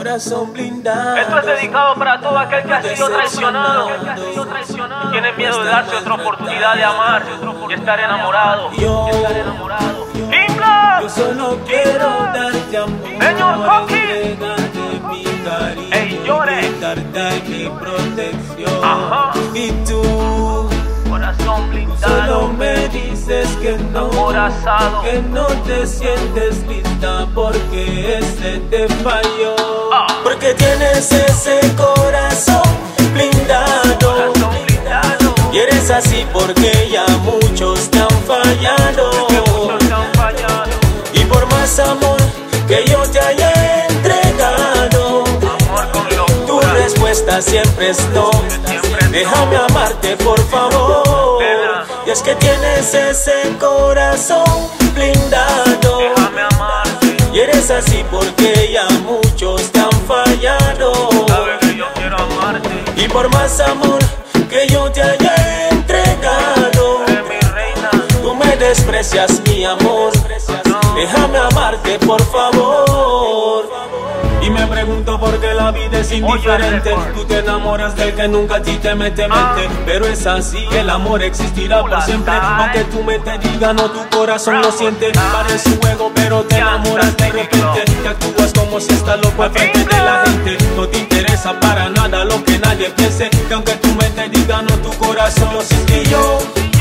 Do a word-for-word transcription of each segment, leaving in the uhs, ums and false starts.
corazón blindado. Esto es dedicado para todo aquel que ha sido traicionado y tiene miedo de darse otra oportunidad de amar y estar enamorado. Yo, ¡Himla! yo solo quiero darte amor, Señor Coqui, entregarte mi cariño, ey, llore, brindarte mi protección. Ajá. Y tú corazón blindado, solo me dices que no, acorazado, que no te sientes lista porque ese te falló. Ah. Porque tienes ese corazón blindado, corazón blindado, y eres así porque ya muchos te han fallado. que muchos te han fallado. Y por más amor que yo te haya entregado, Amor con tu locura, respuesta siempre es no. siempre es Déjame amarte, por favor. Nena. Y es que tienes ese corazón blindado, déjame amarte. y eres así porque ya muchos te han fallado. Sabes que yo quiero amarte, Y por más amor que yo te haya entregado, eres mi reina. tú me desprecias, mi amor. Déjame amarte, por favor. Y me pregunto por qué la vida es indiferente. Tú te enamoras del que nunca a ti te mete mente, pero es así, el amor existirá por siempre. Aunque tú me te digas no, tu corazón lo siente. Parece un juego pero te enamoras de repente. Te actúas como si estás loco al frente de la gente. No te interesa para nada lo que nadie piense, que aunque tú me te digas no, tu corazón lo siente. Y yo,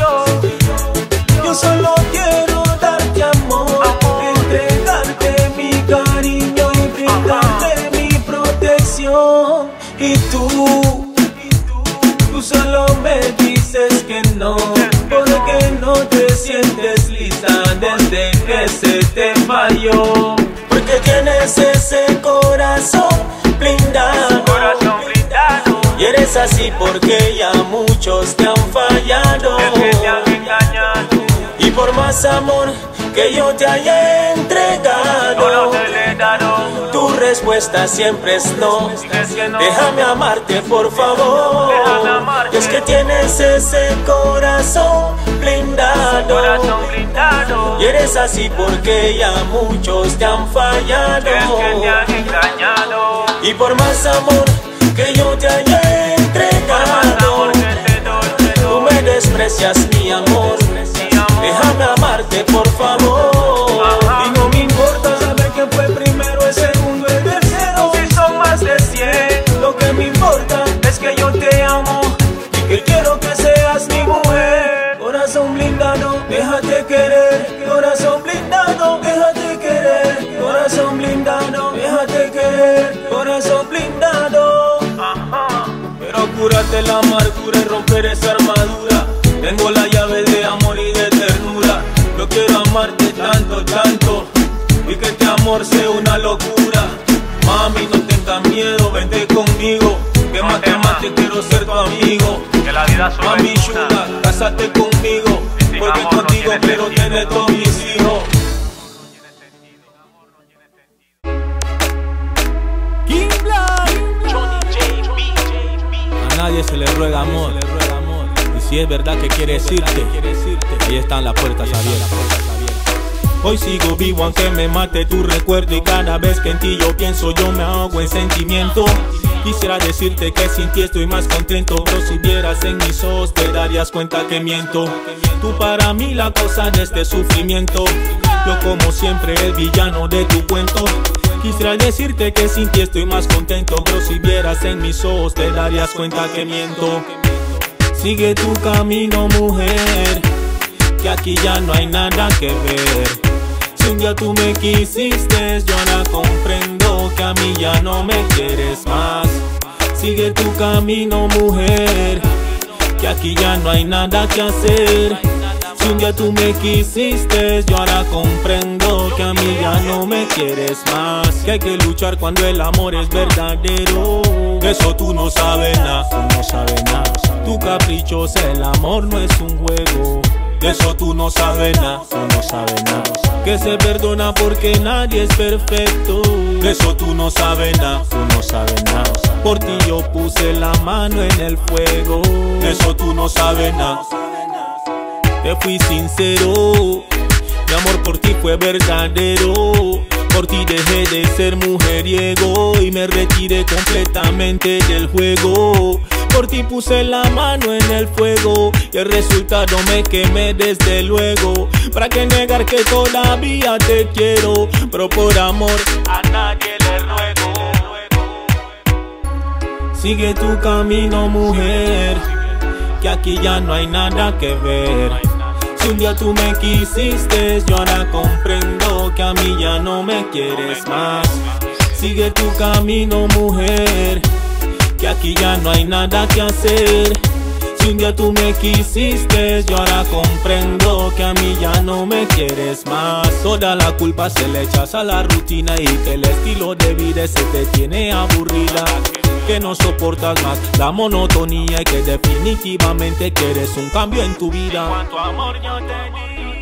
yo solo quiero darte amor, entregarte mi cariño y brindarte mi protección. Y tú, tú solo me dices que no, porque no te sientes lista desde que se te falló. Porque tienes ese corazón blindado, Corazón blindado, y eres así porque ya muchos te han fallado. es que te han engañado. Y por más amor que yo te haya No, no entregado, te le he dado. tu respuesta siempre es no. Es que no. Déjame amarte, por favor. Déjame amarte. Y es que tienes ese corazón blindado, Corazón blindado, y eres así porque ya muchos te han fallado. es que te han engañado. Y por más amor que yo te haya Por más amor entregado, que te doy, te tú doy, me desprecias, mi amor. mi amor. Déjame amarte, por favor. Ajá. Y no me importa saber quién fue primero, el segundo, el tercero. Si son más de cien, Lo que me importa es que yo te amo. y que quiero que seas mi mujer. Corazón blindado, déjate querer. Corazón blindado, déjate querer. Corazón blindado, déjate querer. Corazón blindado. Ajá. Pero cúrate la amargura y romper esa armadura. Tengo la llave de amor y de ternura. Yo quiero amarte tanto, tanto, y que este amor sea una locura. Mami, no tengas miedo, vente conmigo, que más que más te quiero ser tu amigo. Que la vida solo Mami es chula, una. cásate conmigo, Sin porque amor no contigo tiene quiero sentido. tener todos mis hijos. A nadie se le ruega amor, y si es verdad que quieres irte, ahí están las puertas abiertas. Hoy sigo vivo aunque me mate tu recuerdo, y cada vez que en ti yo pienso yo me ahogo en sentimiento. Quisiera decirte que sin ti estoy más contento, pero si vieras en mis ojos te darías cuenta que miento. Tú para mí la causa de este sufrimiento, yo como siempre el villano de tu cuento. Quisiera decirte que sin ti estoy más contento, pero si vieras en mis ojos te darías cuenta que miento. Sigue tu camino, mujer, que aquí ya no hay nada que ver. Si un día tú me quisiste, yo ahora comprendo que a mí ya no me quieres más. Sigue tu camino, mujer, que aquí ya no hay nada que hacer. Si un día tú me quisiste, yo ahora comprendo que a mí ya no me quieres más. Que hay que luchar cuando el amor es verdadero. Eso tú no sabes nada, tú no sabes nada. Tu capricho es el amor, no es un juego. Eso tú no sabes nada, tú no sabes nada. Que se perdona porque nadie es perfecto. Eso tú no sabes nada, tú no sabes nada. Por ti yo puse la mano en el fuego. Eso tú no sabes nada. Te fui sincero, mi amor por ti fue verdadero. Por ti dejé de ser mujeriego y me retiré completamente del juego. Por ti puse la mano en el fuego y el resultado me quemé desde luego. ¿Para qué negar que todavía te quiero? Pero por amor a nadie le ruego. Sigue tu camino, mujer, que aquí ya no hay nada que ver. Si un día tú me quisiste, yo ahora comprendo que a mí ya no me quieres más. Sigue tu camino, mujer, que aquí ya no hay nada que hacer. Si un día tú me quisiste, yo ahora comprendo que a mí ya no me quieres más. Toda la culpa se le echas a la rutina y que el estilo de vida se te tiene aburrida, que no soportas más la monotonía y que definitivamente quieres un cambio en tu vida. En cuanto a amor yo te di